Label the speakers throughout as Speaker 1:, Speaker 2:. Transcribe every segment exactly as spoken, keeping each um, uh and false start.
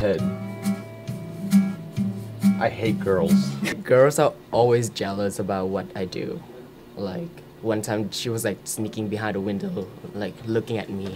Speaker 1: head. I hate girls.
Speaker 2: Girls are always jealous about what I do. Like, one time she was like sneaking behind a window, like looking at me.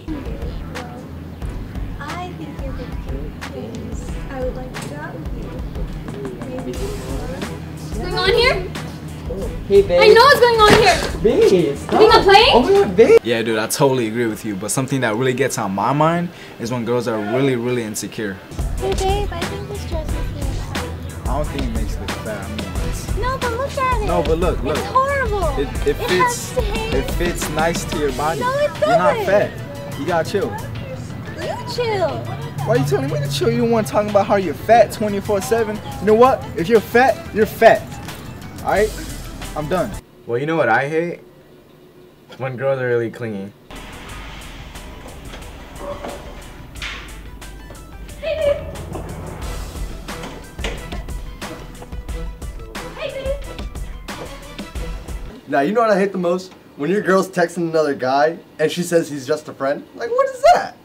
Speaker 3: I think you're good because I would like to go out with you. Maybe.
Speaker 4: What's going on here?
Speaker 2: Hey babe.
Speaker 4: I know what's going on here!
Speaker 2: Babe,
Speaker 4: You think I'm playing?
Speaker 2: Oh my god, babe!
Speaker 5: Yeah, dude, I totally agree with you. But something that really gets on my mind is when girls are really, really insecure.
Speaker 3: Hey babe, I think this dress is really
Speaker 5: I don't think it makes it fat. I mean, it's...
Speaker 3: No, but look at it.
Speaker 5: No, but look, look.
Speaker 3: It's horrible.
Speaker 5: It, it,
Speaker 3: It
Speaker 5: fits.
Speaker 3: has tape.
Speaker 5: It fits nice to your body.
Speaker 3: No, it
Speaker 5: You're not
Speaker 3: doesn't.
Speaker 5: fat. You gotta chill.
Speaker 3: You chill.
Speaker 5: Why are you telling me to chill? You don't want to talk about how you're fat twenty-four seven. You know what? If you're fat, you're fat. All right? I'm done.
Speaker 1: Well, you know what I hate? When girls are really clingy.
Speaker 4: Hey, babe! Hey, babe!
Speaker 6: Now, you know what I hate the most? When your girl's texting another guy and she says he's just a friend. Like, what is that?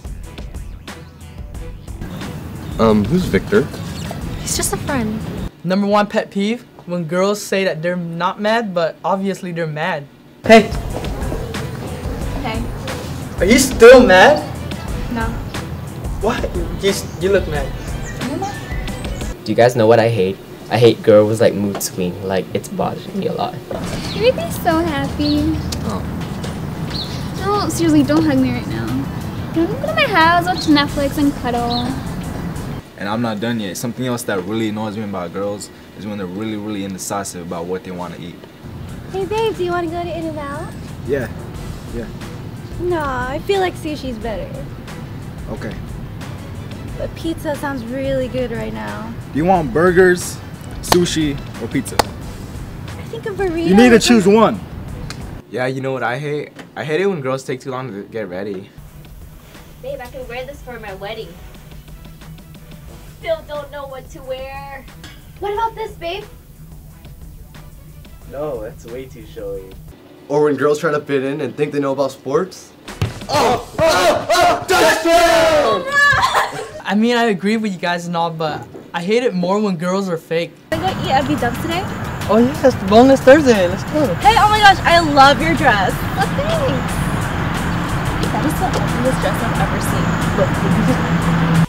Speaker 7: Um, who's Victor?
Speaker 4: He's just a friend.
Speaker 8: Number one pet peeve, when girls say that they're not mad, but obviously they're mad. Hey,
Speaker 4: Okay.
Speaker 8: are you still mad?
Speaker 4: No.
Speaker 8: What? You, you look mad.
Speaker 2: Do you guys know what I hate? I hate girls like mood swing, like it's bothering me a lot.
Speaker 4: You make me so happy.
Speaker 2: Oh.
Speaker 4: No, seriously, don't hug me right now. You want to go to my house, watch Netflix, and cuddle?
Speaker 5: And I'm not done yet. Something else that really annoys me about girls is when they're really, really indecisive about what they want to eat.
Speaker 3: Hey babe, do you want to go to In-N-Out?
Speaker 5: Yeah. Yeah.
Speaker 3: No, I feel like sushi's better.
Speaker 5: Okay.
Speaker 3: But pizza sounds really good right now.
Speaker 5: Do you want burgers, sushi, or pizza?
Speaker 3: I think a burrito.
Speaker 5: You need to choose one.
Speaker 1: Yeah, you know what I hate? I hate it when girls take too long to get ready.
Speaker 9: Babe, I can wear this for my wedding. Still don't know what to wear. What about this, babe?
Speaker 1: No, that's way too showy.
Speaker 6: Or when girls try to fit in and think they know about sports.
Speaker 5: Oh! Oh! Oh! Touchdown!
Speaker 8: I mean, I agree with you guys and all, but I hate it more when girls are fake.
Speaker 3: Can I go eat at B-Dubs today?
Speaker 8: Oh yes, Boneless Thursday. Let's go.
Speaker 3: Hey, oh my gosh, I love your dress. Oh, thanks.
Speaker 9: That is the ugliest dress I've ever seen.
Speaker 8: Look,